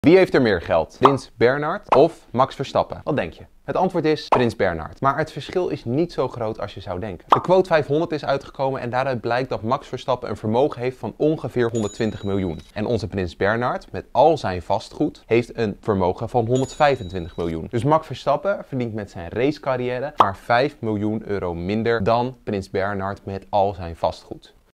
Wie heeft er meer geld? Prins Bernhard of Max Verstappen? Wat denk je? Het antwoord is Prins Bernhard. Maar het verschil is niet zo groot als je zou denken. De quote 500 is uitgekomen en daaruit blijkt dat Max Verstappen een vermogen heeft van ongeveer 120 miljoen. En onze Prins Bernhard, met al zijn vastgoed, heeft een vermogen van 125 miljoen. Dus Max Verstappen verdient met zijn racecarrière maar 5 miljoen euro minder dan Prins Bernhard met al zijn vastgoed.